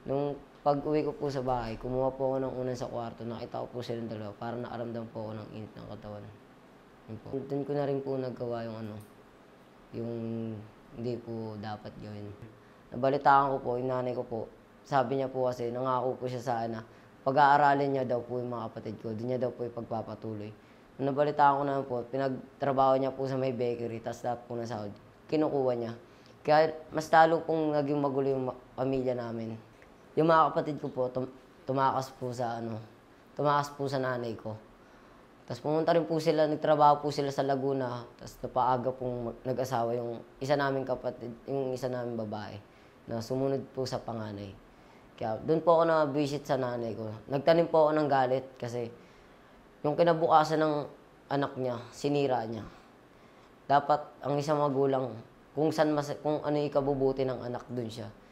Nung pag-uwi ko po sa bahay, kumuha po ako ng unan sa kwarto, nakita ko po silang dalawa, parang nakaramdam po ako ng init ng katawan. Yun po. Do'n ko na rin po nagawa yung ano, yung hindi po dapat gawin. Nabalitaan ko po, yung nanay ko po, sabi niya po kasi, nangako po siya sa na pag-aaralin niya daw po yung mga kapatid ko, doon niya daw po ipagpapatuloy. Nung nabalitaan ko naman po, pinagtrabaho niya po sa may bakery, tapos lahat po ng sahod, kinukuha niya. Kaya mas lalo pong naging magulo yung pamilya namin. Yung mga kapatid ko po, tumakas po sa nanay ko. Tapos pumunta rin po sila, nagtrabaho po sila sa Laguna. Tapos napaaga pong nag-asawa yung isa naming kapatid, yung isa naming babae, na sumunod po sa panganay. Kaya doon po ako na-visit sa nanay ko. Nagtanim po ako ng galit kasi yung kinabukasan ng anak niya, sinira niya. Dapat ang isang magulang, kung ano yung ikabubuti ng anak, doon siya.